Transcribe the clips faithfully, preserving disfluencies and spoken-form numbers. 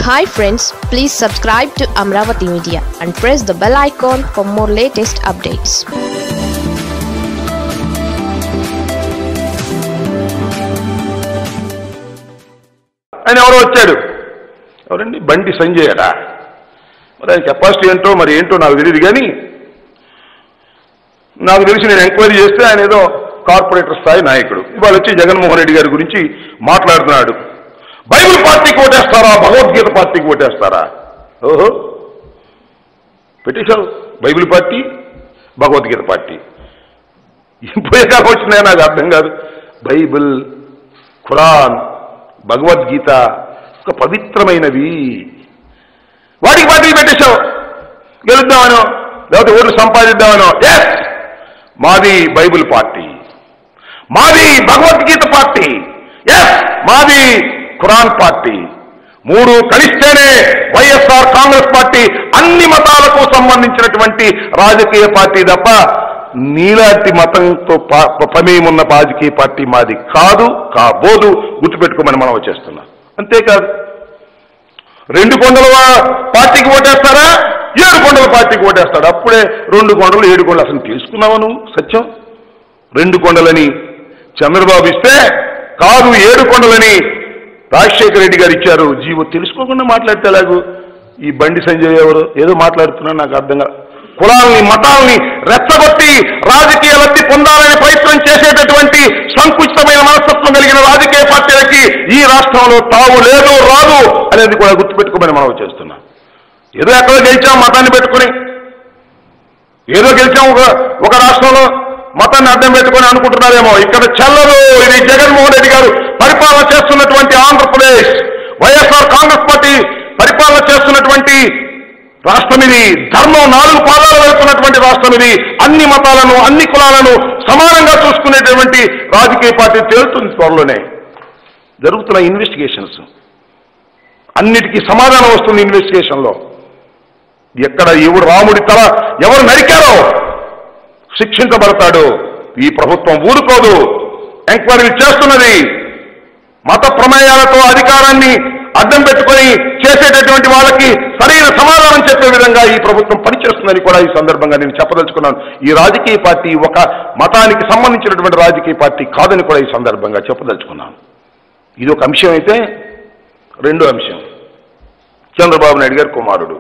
Hi friends, please subscribe to Amravati Media and press the bell icon for more latest updates. ఆయన ఎవరో వచ్చాడు, ఎవరండి? బండి సంజయ్ అడా. మరి ఆయన కెపాసిటీ ఏంటో మరి ఏంటో నాకు తెలియదు, కానీ నాకు తెలిసి నేను ఎంక్వైరీ చేస్తే ఆయన ఏదో కార్పొరేటర్ స్థాయి నాయకుడు. ఇవాళ వచ్చి జగన్మోహన్ రెడ్డి గారి గురించి మాట్లాడుతున్నాడు. బైబిల్ పార్టీకి ఓటేస్తారా, భగవద్గీత పార్టీకి ఓటేస్తారా? ఓహో, పెట్టేశారు బైబిల్ పార్టీ, భగవద్గీత పార్టీ. పోయే కాలం వచ్చినాయా నాకు అర్థం కాదు. బైబిల్, ఖురాన్, భగవద్గీత ఒక పవిత్రమైనవి. వాటికి పార్టీకి పెట్టేశావు. గెలుద్దామనో లేకపోతే ఓట్లు సంపాదిద్దామనో. ఎస్, మాది బైబిల్ పార్టీ, మాది భగవద్గీత పార్టీ, ఎస్ మాది ఖురాన్ పార్టీ. మూడు కలిస్తేనే వైఎస్ఆర్ కాంగ్రెస్ పార్టీ అన్ని మతాలకు సంబంధించినటువంటి రాజకీయ పార్టీ తప్ప నీలాంటి మతంతో ప్రమేయం ఉన్న రాజకీయ పార్టీ మాది కాదు, కాబోదు. గుర్తుపెట్టుకోమని మనం వచ్చేస్తున్నాం. అంతేకాదు, రెండు కొండల పార్టీకి ఓటేస్తారా, ఏడు కొండల పార్టీకి ఓటేస్తాడు. అప్పుడే రెండు కొండలు ఏడు కొండలు అసలు తెలుసుకున్నావా నువ్వు? సత్యం, రెండు కొండలని చంద్రబాబు ఇస్తే కాదు ఏడు కొండలని రాజశేఖర రెడ్డి గారు ఇచ్చారు. జీవో తెలుసుకోకుండా మాట్లాడితే ఎలాగూ? ఈ బండి సంజయ్ ఎవరు ఏదో మాట్లాడుతున్నాడు, నాకు అర్థం కాదు. కులాల్ని మతాల్ని రెచ్చగొట్టి రాజకీయ లబ్ధి పొందాలని ప్రయత్నం చేసేటటువంటి సంకుచితమైన మనస్తత్వం కలిగిన రాజకీయ పార్టీలకి ఈ రాష్ట్రంలో తావు లేదు, రాదు అనేది కూడా గుర్తుపెట్టుకోమని మనం చేస్తున్నాం. ఏదో ఎక్కడో గెలిచాం మతాన్ని పెట్టుకుని, ఏదో గెలిచాం ఒక ఒక రాష్ట్రంలో మతాన్ని అడ్డం పెట్టుకొని అనుకుంటున్నారేమో. ఇక్కడ చెల్లదు. ఇది జగన్మోహన్ రెడ్డి గారు పరిపాలన చేస్తున్నటువంటి ఆంధ్రప్రదేశ్, వైఎస్ఆర్ కాంగ్రెస్ పార్టీ పరిపాలన చేస్తున్నటువంటి రాష్ట్రం ఇది. ధర్మం నాలుగు పాదాలు వెళ్తున్నటువంటి రాష్ట్రం ఇది. అన్ని మతాలను అన్ని కులాలను సమానంగా చూసుకునేటువంటి రాజకీయ పార్టీ తేలుతుంది. త్వరలోనే జరుగుతున్న ఇన్వెస్టిగేషన్స్ అన్నిటికీ సమాధానం వస్తుంది ఇన్వెస్టిగేషన్లో. ఎక్కడ ఎవడు రాముడి తల ఎవరు నరికారో శిక్షించబడతాడు. ఈ ప్రభుత్వం ఊరుకోదు, ఎంక్వైరీలు చేస్తున్నది. మత ప్రమేయాలతో అధికారాన్ని అడ్డం పెట్టుకొని చేసేటటువంటి వాళ్ళకి సరైన సమాధానం చెప్పే విధంగా ఈ ప్రభుత్వం పనిచేస్తుందని కూడా ఈ సందర్భంగా నేను చెప్పదలుచుకున్నాను. ఈ రాజకీయ పార్టీ ఒక మతానికి సంబంధించినటువంటి రాజకీయ పార్టీ కాదని కూడా ఈ సందర్భంగా చెప్పదలుచుకున్నాను. ఇది ఒక అంశం అయితే, రెండో అంశం చంద్రబాబు నాయుడు గారి కుమారుడు.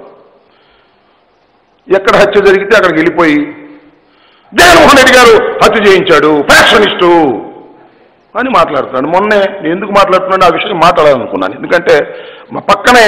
ఎక్కడ హత్య జరిగితే అక్కడికి వెళ్ళిపోయి జగన్మోహన్ రెడ్డి గారు హత్య చేయించాడు, ఫ్యాక్షనిస్టు అని మాట్లాడుతున్నాడు. మొన్నే నేను ఎందుకు మాట్లాడుతున్నాను ఆ విషయం మాట్లాడాలనుకున్నాను. ఎందుకంటే మా పక్కనే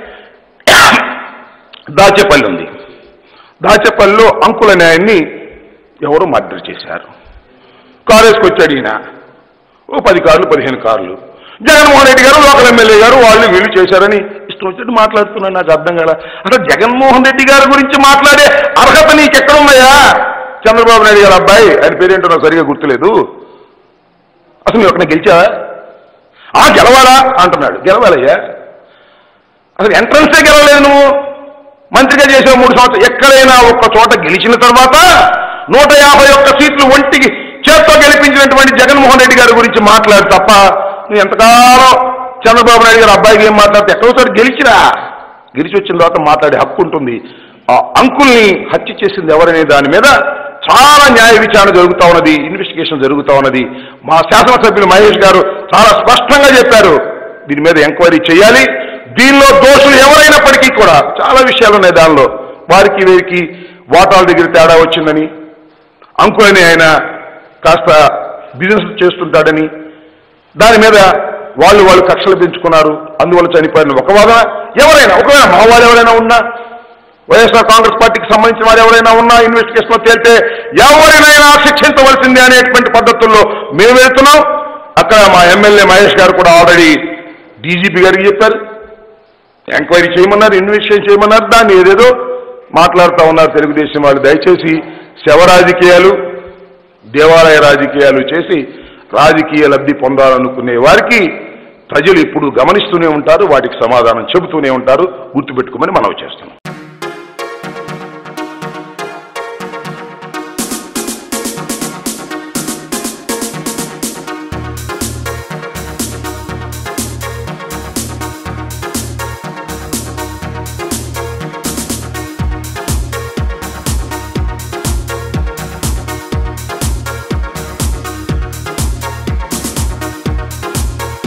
దాచేపల్లి ఉంది. దాచేపల్లిలో అంకుల న్యాయాన్ని ఎవరో మర్డర్ చేశారు. కారు వేసుకొచ్చాడు ఈయన, ఓ పది కార్లు పదిహేను కార్లు. జగన్మోహన్ రెడ్డి గారు లోకల్ ఎమ్మెల్యే గారు వాళ్ళు వీళ్ళు చేశారని ఇష్టం వచ్చినట్టు మాట్లాడుతున్నాను. నాకు అర్థం కాల. అసలు జగన్మోహన్ రెడ్డి గారి గురించి మాట్లాడే అర్హత నీకెక్కడున్నాయా? చంద్రబాబు నాయుడు గారు అబ్బాయి, ఆయన పేరేంటో నాకు సరిగా గుర్తులేదు. అసలు నువ్వు ఎక్కడ గెలిచావా? ఆ గెలవాలా అంటున్నాడు. గెలవాలయ్యా, అసలు ఎంట్రన్సే గెలవలేదు. నువ్వు మంత్రిగా చేసావు మూడు సంవత్సరాలు. ఎక్కడైనా ఒక్క చోట గెలిచిన తర్వాత నూట యాభై ఒక్క సీట్లు ఒంటికి చేత్తో గెలిపించినటువంటి జగన్మోహన్ రెడ్డి గారి గురించి మాట్లాడు తప్ప నువ్వు ఎంతకాలం చంద్రబాబు నాయుడు గారు అబ్బాయికి ఏం మాట్లాడితే ఎక్కడోసారి గెలిచిరా, గెలిచి వచ్చిన తర్వాత మాట్లాడే హక్కు ఉంటుంది. ఆ అంకుల్ని హత్య చేసింది ఎవరనే దాని మీద చాలా న్యాయ విచారణ జరుగుతూ ఉన్నది, ఇన్వెస్టిగేషన్ జరుగుతూ ఉన్నది. మా శాసనసభ్యులు మహేష్ గారు చాలా స్పష్టంగా చెప్పారు, దీని మీద ఎంక్వైరీ చేయాలి. దీనిలో దోషులు ఎవరైనప్పటికీ కూడా చాలా విషయాలు ఉన్నాయి దానిలో. వారికి వీరికి వాటాల దగ్గర తేడా వచ్చిందని, అంకులని ఆయన కాస్త బిజినెస్ చేస్తుంటాడని, దాని మీద వాళ్ళు వాళ్ళు కక్షలు పెంచుకున్నారు, అందువల్ల చనిపోయిన ఒక వాదన. ఎవరైనా ఒకవేళ మా వాళ్ళు ఎవరైనా ఉన్నా, వైఎస్ఆర్ కాంగ్రెస్ పార్టీకి సంబంధించిన వారు ఎవరైనా ఉన్నా ఇన్వెస్టిగేషన్లో తేలితే ఎవరినైనా శిక్షించవలసిందే అనేటువంటి పద్ధతుల్లో మేము వెళ్తున్నాం. అక్కడ మా ఎమ్మెల్యే మహేష్ గారు కూడా ఆల్రెడీ డీజీపీ గారికి చెప్పారు, ఎంక్వైరీ చేయమన్నారు, ఇన్వెస్టిగేషన్ చేయమన్నారు. దాన్ని ఏదేదో మాట్లాడుతూ ఉన్నారు తెలుగుదేశం వాళ్ళు. దయచేసి శవ రాజకీయాలు, దేవాలయ రాజకీయాలు చేసి రాజకీయ లబ్ధి పొందాలనుకునే వారికి ప్రజలు ఎప్పుడు గమనిస్తూనే ఉంటారు, వాటికి సమాధానం చెబుతూనే ఉంటారు. గుర్తుపెట్టుకోమని మనవి చేస్తున్నాం.